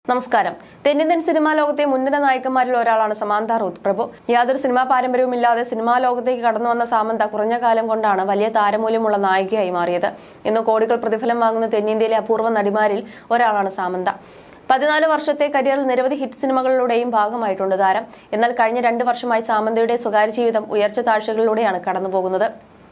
നമസ്കാരം. തെന്നിന്ത്യൻ സിനിമാ ലോകത്തെ മുൻനിര നായികമാരിൽ ഒരാളാണ് സമന്ത റൂത്ത് പ്രഭു. യാതൊരു സിനിമാ പാരമ്പര്യവുമില്ലാതെ സിനിമാ ലോകത്തേക്ക് കടന്നു വന്ന സമന്ത കുറഞ്ഞ കാലം കൊണ്ടാണ് വലിയ താരമൂല്യമുള്ള നായികയായി മാറിയത്. ഇന്ന് കോടികൾ പ്രതിഫലം വാങ്ങുന്ന തെന്നിന്ത്യയിലെ അപൂർവ നടിമാരിൽ ഒരാളാണ് സമന്ത. 14 വർഷത്തെ കരിയറിൽ നിരവധി ഹിറ്റ് സിനിമകളുടെയും ഭാഗമായിട്ടുണ്ട് താരം. എന്നാൽ കഴിഞ്ഞ 2 വർഷമായി സമന്തയുടെ സ്വകാര്യ ജീവിതം ഉയർച്ച താഴ്ചകളിലൂടെയാണ് കടന്നുപോകുന്നത്.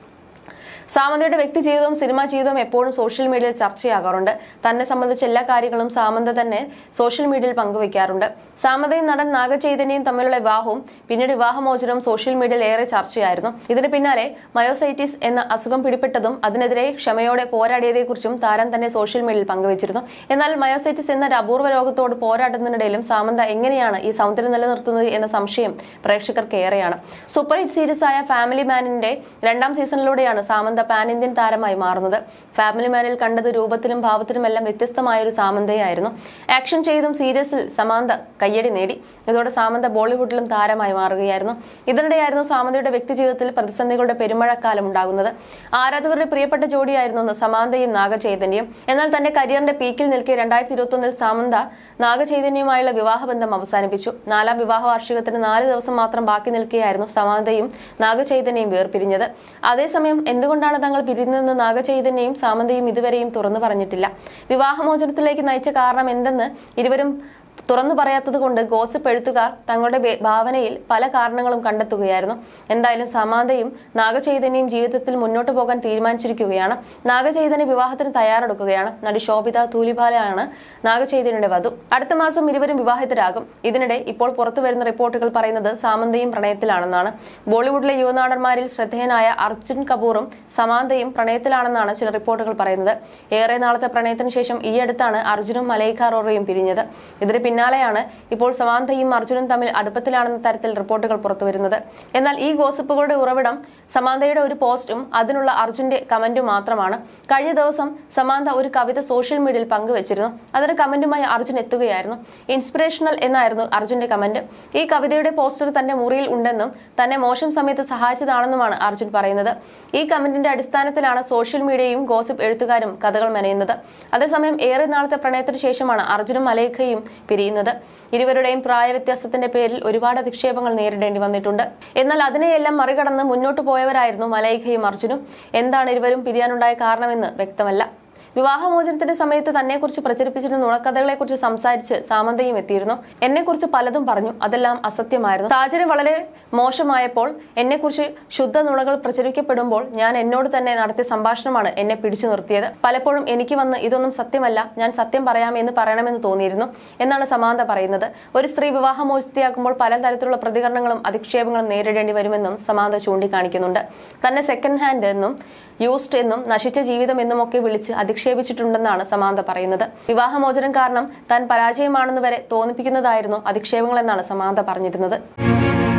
സമന്തയുടെ വ്യക്തി ജീവിതവും സിനിമാ ജീവിതവും എപ്പോഴും സോഷ്യൽ മീഡിയയിൽ ചർച്ചയാകാറുണ്ട്. തന്നെ സംബന്ധിച്ച എല്ലാ കാര്യങ്ങളും സമന്ത തന്നെ സോഷ്യൽ മീഡിയയിൽ പങ്കുവയ്ക്കാറുണ്ട്. സമന്തയും നടൻ നാഗചൈതന്യയും തമ്മിലുള്ള വിവാഹവും പിന്നീട് വിവാഹമോചനവും സോഷ്യൽ മീഡിയയിൽ ഏറെ ചർച്ചയായിരുന്നു. ഇതിന് പിന്നാലെ മയോസൈറ്റിസ് എന്ന അസുഖം പിടിപെട്ടതും അതിനെതിരെ ക്ഷമയോടെ പോരാടിയതെക്കുറിച്ചും താരം തന്നെ സോഷ്യൽ മീഡിയയിൽ പങ്കുവച്ചിരുന്നു. എന്നാൽ മയോസൈറ്റിസ് എന്ന ഒരു അപൂർവ രോഗത്തോട് പോരാടുന്നതിനിടയിലും സമന്ത എങ്ങനെയാണ് ഈ സൗന്ദര്യം നിലനിർത്തുന്നത് എന്ന സംശയം പ്രേക്ഷകർക്ക് ഏറെയാണ്. സൂപ്പർ ഹിറ്റ് സീരീസ് ആയ ഫാമിലി മാനിന്റെ 2ാം സീസണിലൂടെയാണ് സമന്ത പാൻ ഇന്ത്യൻ താരമായി മാറുന്നത്. ഫാമിലി മാനിൽ കണ്ടത് രൂപത്തിലും ഭാവത്തിലുമെല്ലാം വ്യത്യസ്തമായ ഒരു സമന്തയായിരുന്നു. ആക്ഷൻ ചെയ്തും സീരിയസിൽ സമന്ത കയ്യടി നേടി. ഇതോടെ സമന്ത ബോളിവുഡിലും താരമായി മാറുകയായിരുന്നു. ഇതിനിടെയായിരുന്നു സമന്തയുടെ വ്യക്തി ജീവിതത്തിൽ പ്രതിസന്ധികളുടെ പെരുമഴക്കാലം ഉണ്ടാകുന്നത്. ആരാധകരുടെ പ്രിയപ്പെട്ട ജോഡിയായിരുന്നു സമന്തയും നാഗചൈതന്യയും. എന്നാൽ തന്റെ കരിയറിന്റെ പീക്കിൽ നിൽക്കെ 2021 സമന്ത നാഗചൈതന്യവുമായുള്ള വിവാഹബന്ധം അവസാനിപ്പിച്ചു. 4ാം വിവാഹ വാർഷികത്തിന് 4 ദിവസം മാത്രം ബാക്കി നിൽക്കെയായിരുന്നു സമന്തയും നാഗചൈതന്യയും വേർപിരിഞ്ഞത്. അതേസമയം എന്തുകൊണ്ടാണ് തങ്ങൾ പിരിഞ്ഞതെന്ന് നാഗചൈതന്യയും സമന്തയും ഇതുവരെയും തുറന്നു പറഞ്ഞിട്ടില്ല. വിവാഹമോചനത്തിലേക്ക് നയിച്ച കാരണം എന്തെന്ന് ഇരുവരും തുറന്നു പറയാത്തത് കൊണ്ട് ഗോസിപ്പ് എഴുത്തുകാർ തങ്ങളുടെ ഭാവനയിൽ പല കാരണങ്ങളും കണ്ടെത്തുകയായിരുന്നു. എന്തായാലും സമന്തയും നാഗചൈതന്യയും ജീവിതത്തിൽ മുന്നോട്ട് പോകാൻ തീരുമാനിച്ചിരിക്കുകയാണ്. നാഗചൈതന്യ വിവാഹത്തിന് തയ്യാറെടുക്കുകയാണ്. നടി ശോഭിത തൂലിപാലയാണ് നാഗചൈതന്യയുടെ വധു. അടുത്ത മാസം ഇരുവരും വിവാഹിതരാകും. ഇതിനിടെ ഇപ്പോൾ പുറത്തു വരുന്ന റിപ്പോർട്ടുകൾ പറയുന്നത് സമന്തയും പ്രണയത്തിലാണെന്നാണ്. ബോളിവുഡിലെ യുവനാടന്മാരിൽ ശ്രദ്ധേയനായ അർജുൻ കപൂറും സമന്തയും പ്രണയത്തിലാണെന്നാണ് ചില റിപ്പോർട്ടുകൾ പറയുന്നത്. ഏറെ നാളത്തെ പ്രണയത്തിന് ശേഷം ഈ അടുത്താണ് അർജുനും മലൈക അറോറയും പിരിഞ്ഞത്. ഇതിന് പിന്നാലെയാണ് ഇപ്പോൾ സമന്തയും അർജുനും തമ്മിൽ അടുപ്പത്തിലാണെന്ന തരത്തിൽ റിപ്പോർട്ടുകൾ പുറത്തുവരുന്നത്. എന്നാൽ ഈ ഗോസിപ്പുകളുടെ ഉറവിടം സമന്തയുടെ ഒരു പോസ്റ്റും അതിനുള്ള അർജുന്റെ കമന്റും മാത്രമാണ്. കഴിഞ്ഞ ദിവസം സമന്ത ഒരു കവിത സോഷ്യൽ മീഡിയയിൽ പങ്കുവച്ചിരുന്നു. അതിന് കമന്റുമായി അർജുൻ എത്തുകയായിരുന്നു. ഇൻസ്പിറേഷണൽ എന്നായിരുന്നു അർജുന്റെ കമന്റ്. ഈ കവിതയുടെ പോസ്റ്റർ തന്റെ മുറിയിൽ ഉണ്ടെന്നും തന്നെ മോശം സമയത്ത് സഹായിച്ചതാണെന്നുമാണ് അർജുൻ പറയുന്നത്. ഈ കമന്റിന്റെ അടിസ്ഥാനത്തിലാണ് സോഷ്യൽ മീഡിയയും ഗോസിപ്പ് എഴുത്തുകാരും കഥകൾ മെനയുന്നത്. അതേസമയം ഏറെ നാളത്തെ പ്രണയത്തിന് ശേഷമാണ് അർജുനും മലൈകയും പിരിയുന്നത്. ഇരുവരുടെയും പ്രായ വ്യത്യാസത്തിന്റെ പേരിൽ ഒരുപാട് അധിക്ഷേപങ്ങൾ നേരിടേണ്ടി വന്നിട്ടുണ്ട്. എന്നാൽ അതിനെയെല്ലാം മറികടന്ന് മുന്നോട്ട് പോയവരായിരുന്നു മലൈകയും അർജുനും. എന്താണ് ഇരുവരും പിരിയാനുണ്ടായ കാരണമെന്ന് വ്യക്തമല്ല. വിവാഹമോചനത്തിന്റെ സമയത്ത് തന്നെക്കുറിച്ച് പ്രചരിപ്പിച്ചിരുന്ന നുണക്കഥകളെക്കുറിച്ച് സംസാരിച്ച് സമന്തയും എത്തിയിരുന്നു. എന്നെക്കുറിച്ച് പലതും പറഞ്ഞു, അതെല്ലാം അസത്യമായിരുന്നു. സാഹചര്യം വളരെ മോശമായപ്പോൾ എന്നെക്കുറിച്ച് ശുദ്ധ നുണകൾ പ്രചരിക്കപ്പെടുമ്പോൾ ഞാൻ എന്നോട് തന്നെ നടത്തിയ സംഭാഷണമാണ് എന്നെ പിടിച്ചു നിർത്തിയത്. പലപ്പോഴും എനിക്ക് വന്ന് ഇതൊന്നും സത്യമല്ല, ഞാൻ സത്യം പറയാമെന്ന് പറയണമെന്ന് തോന്നിയിരുന്നു എന്നാണ് സമന്ത പറയുന്നത്. ഒരു സ്ത്രീ വിവാഹമോചിതയാകുമ്പോൾ പലതരത്തിലുള്ള പ്രതികരണങ്ങളും അധിക്ഷേപങ്ങളും നേരിടേണ്ടി വരുമെന്നും സമന്ത ചൂണ്ടിക്കാണിക്കുന്നുണ്ട്. തന്നെ സെക്കൻഡ് ഹാൻഡ് എന്നും യൂസ്ഡ് എന്നും നശിച്ച ജീവിതം എന്നുമൊക്കെ വിളിച്ച് അധിക്ഷേപിച്ചിട്ടുണ്ടെന്നാണ് സമന്ത പറയുന്നത്. വിവാഹമോചനം കാരണം താൻ പരാജയമാണെന്ന് വരെ തോന്നിപ്പിക്കുന്നതായിരുന്നു അധിക്ഷേപങ്ങളെന്നാണ് സമന്ത പറഞ്ഞിരുന്നത്.